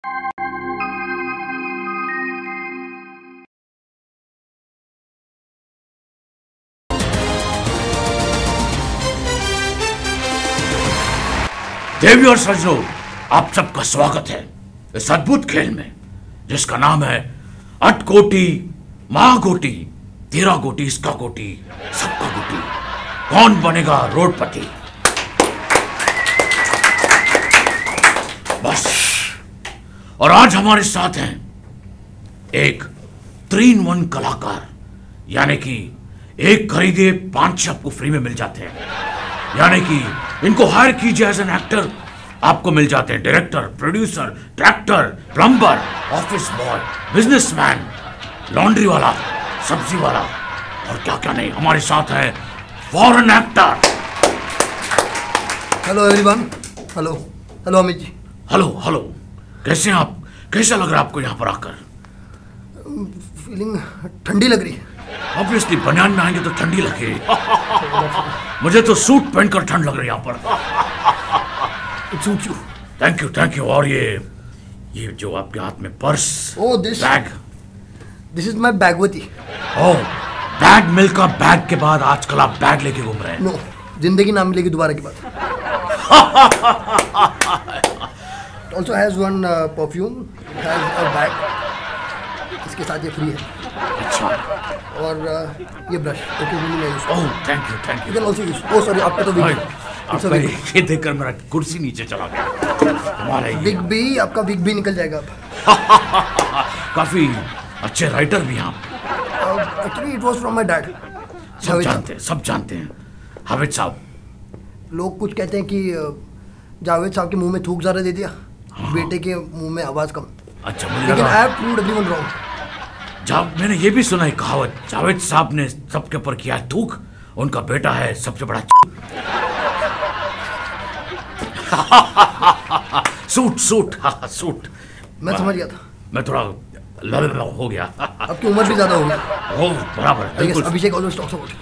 देवी और सज्जनों, आप सबका स्वागत है इस अद्भुत खेल में जिसका नाम है अटकोटी महागोटी, तेरा गोटी इसका गोटी सबका गोटी, कौन बनेगा रोडपति। बस, और आज हमारे साथ हैं एक 3-in-1 कलाकार, यानी कि एक खरीदे 5 आपको फ्री में मिल जाते हैं, यानी कि इनको हायर कीजिए एज एन एक्टर, आपको मिल जाते हैं director, producer, tractor, plumber, office boy, businessman, laundry वाला, सब्जी वाला और क्या क्या नहीं। हमारे साथ है foreign actor. Hello everyone. Hello hello Amit ji. Hello hello, कैसे हैं आप? कैसा लग रहा है आपको यहाँ पर आकर? फीलिंग ठंडी लग रही है। ऑब्वियसली बनियान में आएंगे तो ठंडी लगेगी। मुझे तो सूट पहनकर ठंड लग रही है यहाँ पर। Thank you. और ये जो आपके हाथ में purse, bag, this is my बैगवती। ओह, बैग मिल्खा बैग के बाद आजकल आप बैग लेके घूम रहे हैं? नो, जिंदगी ना मिलेगी दोबारा की बात। Also has one perfume, has a bag, इसके साथ ये फ्री है। अच्छा। और ये ब्रश ओकेजनली मैं use. Oh, thank you. You can also use. Oh sorry, आपका तो विग। आपका ये देखकर मेरा कुर्सी नीचे चला गया। तुम्हारा विग भी, आपका विग भी निकल जाएगा अब। काफी अच्छे राइटर भी हैं। Actually it was from my dad. सब जानते हैं हाविद साहब। लोग कुछ कहते हैं कि जावेद साहब के मुंह में थूक ज़्यादा दे दिया, बेटे के मुंह में आवाज़ कम। अच्छा, मुझे लेकिन I have proved everyone wrong. मैंने ये भी सुना है कहावत, जावेद साहब ने सबके ऊपर किया है थूक, उनका बेटा है सबसे बड़ा सूट। मैं समझ गया था। मैं थोड़ा लल हो गया। आपकी उम्र भी ज्यादा हो गई। ओह, बराबर। Abhishek always talks about.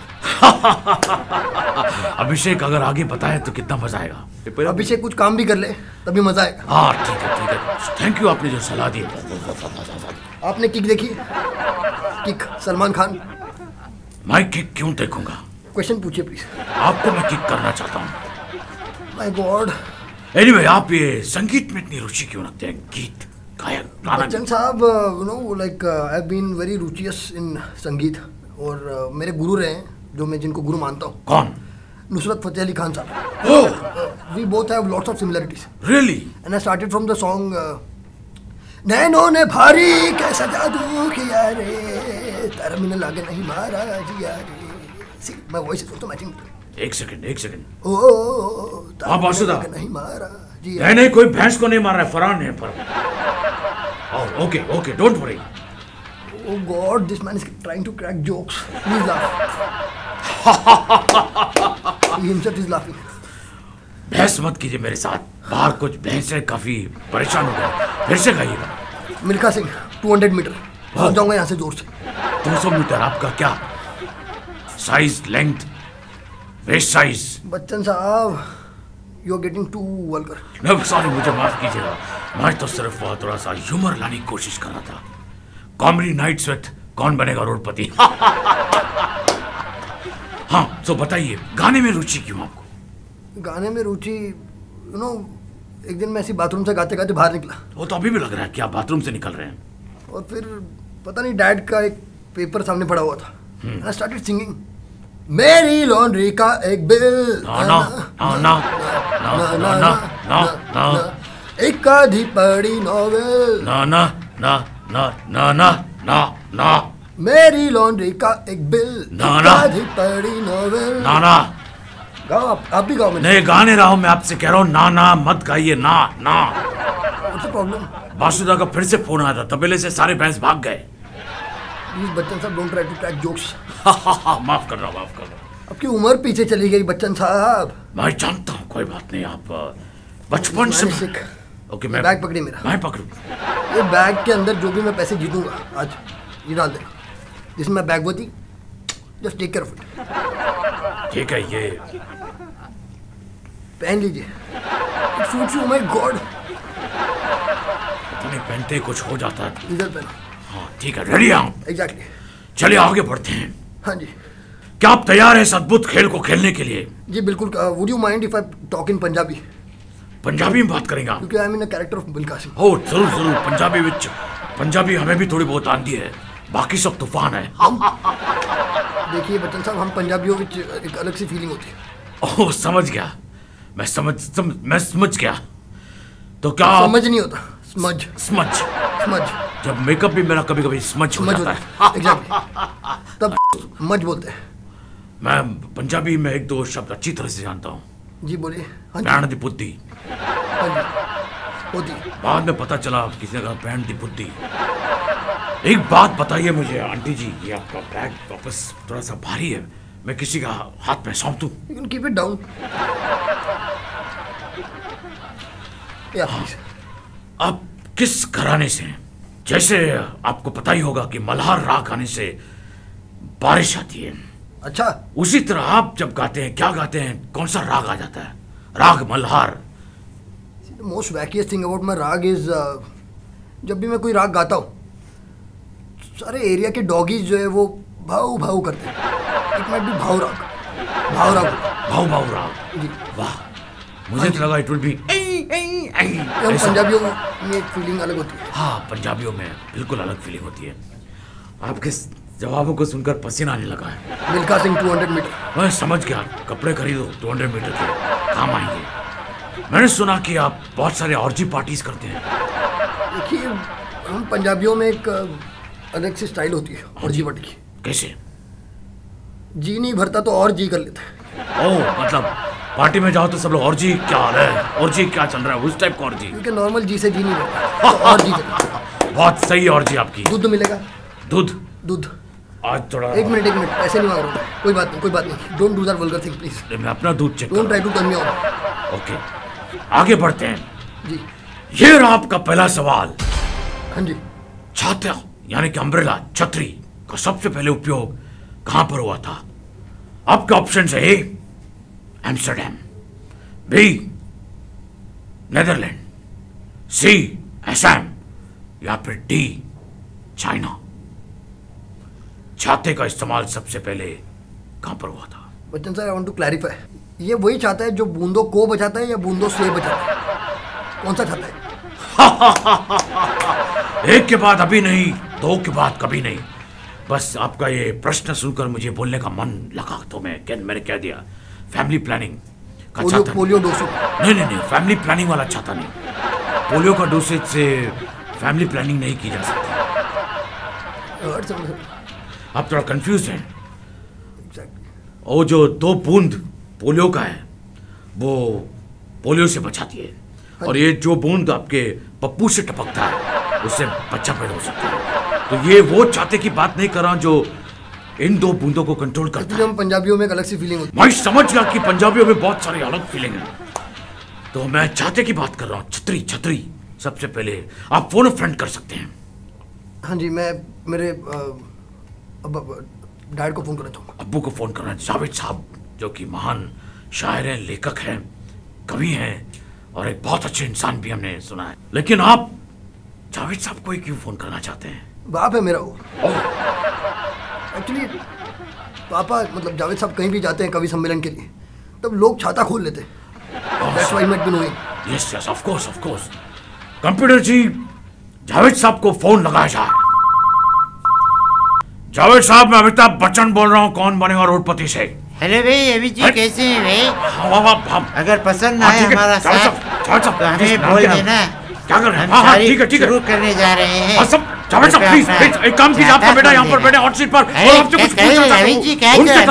Abhishek अगर आगे बताए तो कितना मजा आएगा। अभिषेक कुछ काम भी कर ले तभी मजा आएगा। हाँ, ठीक है। थैंक यू, आपने जो सलाह दी। आपने किक देखी? किक, सलमान खान। मैं किक क्यों देखूंगा? क्वेश्चन पूछिए प्लीज। आपको मैं किक करना चाहता हूँ। My God. एनीवे, आप ये संगीत में इतनी रुचि क्यों रखते हैं? गीत, गायक, गाना? बच्चन साहब, you know like I have been very रुचियस इन संगीत, और मेरे गुरु रहे हैं जो मैं जिनको गुरु मानता हूँ। कौन? नुसरत फतेह अली खान साहब। Oh, we both have lots of similarities. Really? And I started from the song नैनों ने भारी कैसा जादू किया रे, तारा मैंने लागे नहीं मारा जिया रे। See my voice is also matching. एक सेकंड। ओ हाँ बासुदा, नहीं मारा जिया। नहीं, कोई भैंस को नहीं मार रहा है, फरहान है पर। Okay, don't worry. Oh God, this man is trying to crack jokes. Please laugh. He himself is laughing. बहस मत कीजिए मेरे साथ, बाहर कुछ बहस है, काफी परेशान हो गया। फिर से गाइएगा। मिल्खा सिंह 200 मीटर पहुंच जाऊंगा यहाँ से जोर से। 200 मीटर? आपका क्या size, length, waist size? Bachchan साहब, you are getting too vulgar. no, sorry, मुझे माफ कीजिएगा। मैं तो सिर्फ थोड़ा सा ह्यूमर लाने की कोशिश कर रहा था। कॉमेडी नाइट्स विद कौन बनेगा रोडपति। हाँ, तो बताइए, गाने में रुचि क्यों आपको? गाने में रुचि, यू नो, एक दिन मैं ऐसी बाथरूम से गाते गाते बाहर निकला। वो तो अभी भी लग रहा है कि आप बाथरूम से निकल रहे हैं। और फिर पता नहीं डैड का एक पेपर सामने पड़ा हुआ था। आई स्टार्टेड सिंगिंग, मेरी लॉन्ड्री का एक बिल, एक आधी पड़ी नॉवेल, ना, मेरी लॉन्ड्री का एक बिल, आधी पड़ी नॉवेल। ना, गाओ आप भी गाओ। नहीं, गाने रहा हूं, मैं आपसे कह रहा हूँ ना मत गाइए, ना। What's the problem? बासुदा का फिर से फोन आया था, तबेले से सारे भैंस भाग गए। प्लीज बच्चन साहब, don't try to crack jokes. माफ कर रहा हूँ। आपकी उम्र पीछे चली गई बच्चन साहब। मैं जानता हूँ, कोई बात नहीं। आप बचपन से। ओके, मैं बैग पकड़ी मेरा। मैं पकड़ू? ये बैग के अंदर जो भी मैं पैसे जीतूंगा आज, ये डाल देना। दिस मैं बैगवती, just take care of it. ठीक है, ये पहन लीजिए। It suits you, my god. पता नहीं पहनते कुछ हो जाता है। इधर पहनो। हाँ ठीक है, रेडी हैं? एग्जैक्टली। चलिए आगे बढ़ते हैं। हाँ जी। क्या आप तैयार हैं इस अद्भुत खेल को खेलने के लिए? जी बिल्कुल। Would you mind if I talk in Punjabi? Punjabi में बात करेंगे आप? क्योंकि I am in a character of Milkha Singh. ओह जरूर जरूर, पंजाबी विच पंजाबी हमें भी थोड़ी बहुत आती है, बाकी सब तूफान है। देखिए बच्चन साहब, हम पंजाबियों में एक अलग सी फीलिंग होती है। ओह समझ गया, मैं समझ गया। तो क्या समझ नहीं होता, समझ समझ समझ। जब मेकअप भी मेरा कभी कभी समझ हो जाता है। एग्जैक्टली, तब समझ बोलते हैं। मैं पंजाबी में एक दो शब्द अच्छी तरह से जानता हूँ। जी बोलिए। हाँ बैंड दी बुद्धि। हाँ जी होती। बाद में पता चला किसी ने कहा बैंड दी बुद्धि। एक बात बताइए मुझे आंटी जी, ये आपका बैग वापस थोड़ा सा भारी है, मैं किसी का हाथ में सौंप दूं? You can keep it down. या प्लीज। आप किस घराने से हैं? जैसे आपको पता ही होगा कि मल्हार राग गाने से बारिश आती है। अच्छा। उसी तरह आप जब गाते हैं, क्या गाते हैं, कौन सा राग आ जाता है? Raag Malhar. Most wackiest thing about my raag is, जब भी मैं कोई राग गाता हूँ, सारे एरिया के डॉगीज जो है वो भाऊ भाऊ करते हैं। इट माइट बी भाव राग। भाव राग। भाव भाव राग। जी। वाह, मुझे तो लगा इट विल बी। हम पंजाबियों में एक फीलिंग अलग होती है। हाँ, पंजाबियों में बिल्कुल अलग फीलिंग होती है। आपके जवाबों को सुनकर पसीना आने लगा है। मिल्खा सिंह 200 मीटर। मैं समझ गया, कपड़े खरीदो 200 मीटर के, काम आएंगे। मैंने सुना कि आप बहुत सारे ऑर्जी पार्टीज करते हैं। देखिए, हम पंजाबियों में एक अलग सी स्टाइल होती है ऑर्जी पार्टी की। कैसे? जी नहीं भरता तो और जी कर लेते हैं। ओह, मतलब पार्टी में जाओ तो सब लोग ऑर्जी, क्या हाल है, ऑर्जी क्या चल रहा है, उस टाइप का ऑर्जी। क्योंकि नॉर्मल जी से जी नहीं भरता तो और जी कर लेते। बहुत सही ऑर्जी आपकी। दूध मिलेगा? दूध? दूध आज थोड़ा। एक मिनट ऐसे नहीं मांग रहा हूँ। कोई बात नहीं। Don't do that vulgar thing please. मैं अपना दूध check. Don't try to turn me on. Okay, आगे बढ़ते हैं जी। ये रहा आपका पहला सवाल। हाँ जी। छाता यानी कि अम्ब्रेला, छतरी का सबसे पहले उपयोग कहां पर हुआ था? आपके ऑप्शन है: A Amsterdam, B Netherland, C Assam, या फिर डी चाइना। छाते का इस्तेमाल सबसे पहले कहां पर हुआ था? बच्चन साहब, आई वांट टू क्लैरिफाई, ये वही छाता है जो बूंदों को बचाता है या बूंदों से बचाता है? कौन सा छाता है? एक के बाद अभी नहीं, दो के बाद कभी नहीं। बस आपका ये प्रश्न सुनकर मुझे बोलने का मन लगा तो मैंने कह दिया। फैमिली प्लानिंग का छाता। Polio doses? नहीं, फैमिली प्लानिंग वाला छाता नहीं। पोलियो का डोसेज से फैमिली प्लानिंग नहीं की जा सकती। आप थोड़ा कंफ्यूज हैं। वो जो 2 बूंद पोलियो का है वो पोलियो से बचाती है, और ये जो बूंद आपके पप्पू से टपकता है उससे बच्चा पैदा हो सकता है। तो ये वो छाते की बात नहीं कर रहा जो इन 2 बूंदों को कंट्रोल करता है। हम पंजाबियों में एक अलग सी फीलिंग होती है। मैं समझ गया कि पंजाबियों में बहुत सारी अलग फीलिंग है, तो मैं छाते की बात कर रहा हूँ। छतरी सबसे पहले आप फोन फ्रेंड कर सकते हैं। हाँ जी, मैं मेरे डैड को फोन करना चाहूँगा। अब्बू को फोन करना। जावेद साहब जो कि महान शायर हैं, लेखक हैं, कवि हैं और एक बहुत अच्छे इंसान भी हमने सुना है। लेकिन आप जावेद साहब को ही क्यों फोन करना चाहते हैं? बाप है मेरा वो। एक्चुअली पापा, मतलब जावेद साहब कहीं भी जाते हैं कवि सम्मेलन के लिए, तब लोग छाता खोल लेते हैं। That's why he might be knowing. Yes, of course. Computer ji, Javed साहब को फोन लगाया जाए। जावेद साहब, मैं अमिताभ बच्चन बोल रहा हूँ, कौन बनेगा रोडपति से। हेलो भाई, अभी जी कैसे हैं भाई? हम अगर पसंद ना आए हमारा साथ तो हमें बोल देना। क्या कर रहे हैं? हम ठीक है शुरू करने जा रहे हैं। जावेद साहब प्लीज एक काम कीजिए, आपका बेटा यहाँ पर बैठे हॉट सीट पर, और आपसे कुछ पूछना चाहता हूँ। उनके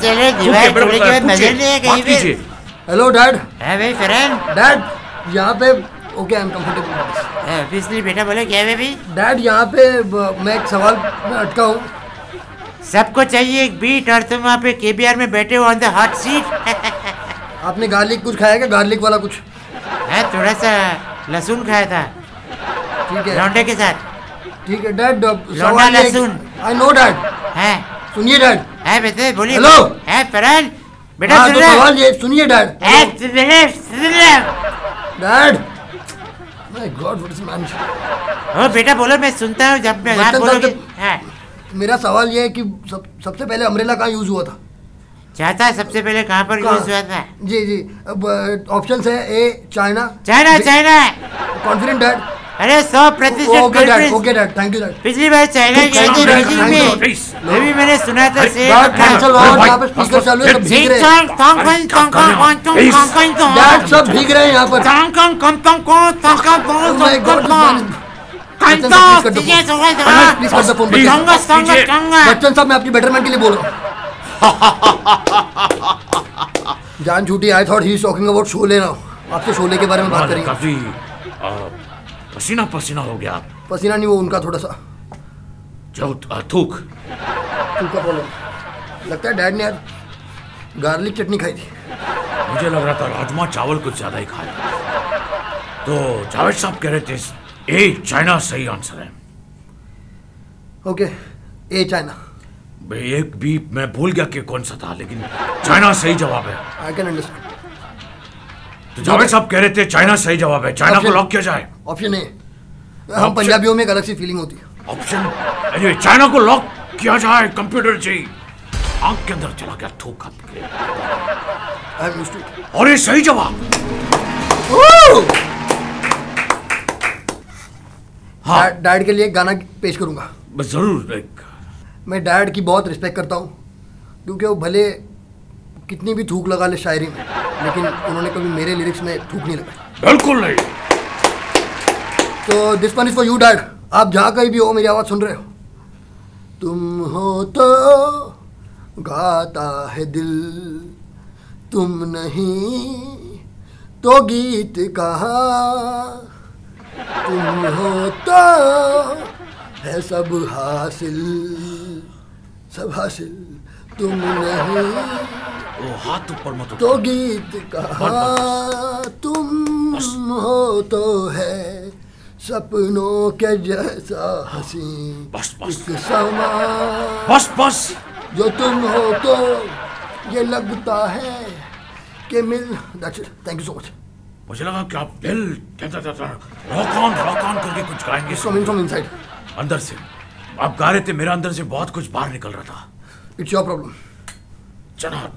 तरफ कीजिए। Hello dad. है भाई फरहान? डैड यहाँ पे okay, I am comfortable. Obviously बेटा, बोले क्या है भाई? डैड यहाँ पे मैं एक सवाल में अटका हूँ। सबको चाहिए एक बीट, और तुम वहाँ पे केबीआर में बैठे हो ऑन द हॉट सीट। आपने गार्लिक कुछ खाया क्या? गार्लिक वाला कुछ है? थोड़ा सा लहसुन खाया था। ठीक है, लौंडे के साथ। ठीक है डैड। लौंडा लहसुन। I know dad. है? सुनिए डैड। है बेटे, बोलिए। हेलो। है फरहान बेटा? हाँ, तो सवाल ये सुनिए dad. Dad dad my god what is man. ओ बेटा बोलो, मैं सुनता हूँ जब मैं आप बच्चन बोलोगे। साहब, हाँ। मेरा सवाल ये है कि सबसे पहले अम्ब्रेला कहाँ यूज हुआ था? चाहता है सबसे पहले कहाँ पर यूज हुआ था? जी जी, अब ऑप्शन है A China. China. China. Confident dad? अरे 100%। Okay dad, thank you dad. पिछली बार चाइना गए थे बीजिंग में, अभी मैंने सुना था से कैंसिल हुआ, यहाँ पे स्पीकर चालू है, सब भीग रहे हैं। डैड सब भीग रहे हैं यहाँ पर। Oh my God, प्लीज कर दो फोन। बच्चन साहब, मैं आपकी बेटरमेंट के लिए बोल रहा हूँ। जान छूटी, I thought he is talking about Sholay now. आपसे शोले के बारे में बात करेंगे। काफी पसीना पसीना हो गया। पसीना नहीं, वो उनका थोड़ा सा जो थूक का प्रॉब्लम लगता है। डैड ने यार गार्लिक चटनी खाई थी। मुझे लग रहा था राजमा चावल कुछ ज्यादा ही खाया। तो जावेद साहब कह रहे थे ए चाइना सही आंसर है। Okay, A China. एक भी मैं भूल गया कि कौन सा था, लेकिन चाइना सही जवाब है। I can understand. तो जावेद साहब कह रहे थे चाइना सही जवाब है। चाइना को लॉक किया जाए? Option A. हम पंजाबियों में एक अलग सी फीलिंग होती है। ऑप्शन चाइना को लॉक किया जाए। कंप्यूटर जी आंख के अंदर चला गया थूक आपके। और ये सही जवाब। हाँ, डैड के लिए एक गाना पेश करूंगा। जरूर। मैं डैड की बहुत रिस्पेक्ट करता हूँ, क्योंकि वो भले कितनी भी थूक लगा ले शायरी में, लेकिन उन्होंने कभी मेरे लिरिक्स में थूक नहीं लगाई। बिल्कुल नहीं। तो this one is for you dad. आप जहाँ कहीं भी हो, मेरी आवाज़ सुन रहे हो, तुम हो तो गाता है दिल, तुम नहीं तो गीत कहाँ, तुम हो तो है सब हासिल, सब हासिल, तुम नहीं वो हाथ ऊपर मत तो गीत कहाँ, तुम हो तो है सपनों के जैसा हंसी बस बस एक समा, बस बस। जो तुम हो तो ये लगता है कि मिल। That's it, thank you so much. मुझे लगा कि आप दिल रॉक ऑन करके कुछ गाएंगे। फ्रॉम इनसाइड, अंदर से आप गा रहे थे, मेरे अंदर से बहुत कुछ बाहर निकल रहा था। It's your problem. जनाब,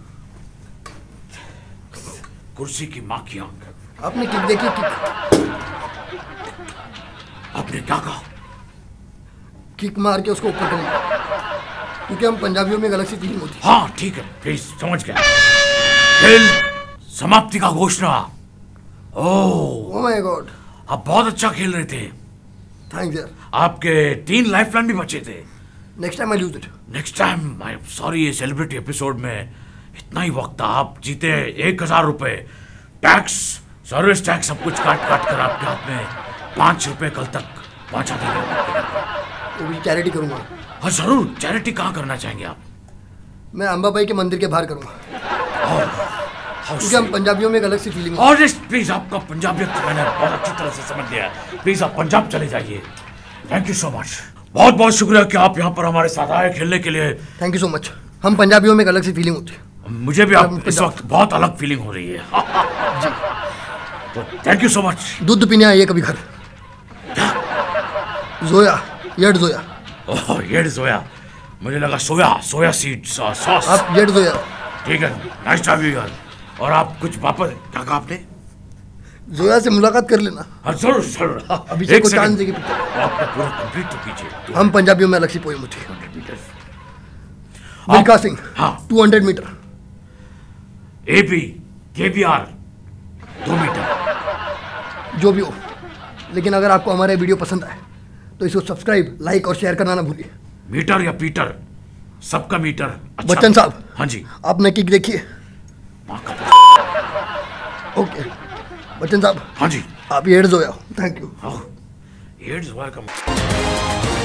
कुर्सी की माँ की आंख। आपने किक देखी? किक आपने क्या कहा? किक मार के उसको ऊपर कर लिया, क्योंकि हम पंजाबियों में एक अलग सी फीलिंग होती है। हाँ ठीक है, प्लीज समझ गया। खेल समाप्ति का घोषणा। ओह माय गॉड, आप बहुत अच्छा खेल रहे थे। थैंक्स यार। आपके 3 लाइफलाइन भी बचे थे। Next time I lose it. Next time I am sorry. ये सेलिब्रिटी एपिसोड में इतना ही वक्त था। आप जीते 1000 रुपए, टैक्स, सर्विस टैक्स सब कुछ काट काट कर आपके हाथ में 5 रुपए कल तक पहुंचा देंगे। वो भी चैरिटी करूंगा। हाँ जरूर। चैरिटी कहाँ करना चाहेंगे आप? मैं अंबाबाई के मंदिर के बाहर करूंगा, क्योंकि हम पंजाबियों में एक अलग सी फीलिंग। और प्लीज, आपका पंजाबियत मैंने बहुत अच्छी तरह से समझ लिया है। प्लीज आप पंजाब चले जाइए। Thank you so much. बहुत बहुत शुक्रिया कि आप यहाँ पर हमारे साथ आए खेलने के लिए। Thank you so much. हम पंजाबियों में एक अलग सी फीलिंग होती है। मुझे भी आप इस वक्त बहुत अलग फीलिंग हो रही है। जी। तो थैंक यू सो मच। दूध पीने आइए कभी घर। जोया, येड जोया। ओह येड जोया, मुझे लगा सोया सीड सॉस। आप येड जोया। ठीक है, नाइस टू हैव यू। और आप कुछ वापस क्या कहा आपने? जोया से मुलाकात कर लेना। हाँ जरूर जरूर। अभिषेक को चांस देगी। आपका पूरा कंप्लीट तो कीजिए। हम पंजाबियों में अलग सी पोएम होती है। मिल्खा सिंह। हाँ 200 मीटर। AB KBR 2 metre. जो भी हो, लेकिन अगर आपको हमारे वीडियो पसंद आए तो इसको सब्सक्राइब, लाइक और शेयर करना ना भूलिए। मीटर या पीटर, सबका मीटर अच्छा। बच्चन साहब। हाँ जी। आपने किक देखिए? ओके बच्चन साहब। हाँ जी। आप एड्स हो। Thank you. एड्स हुआ का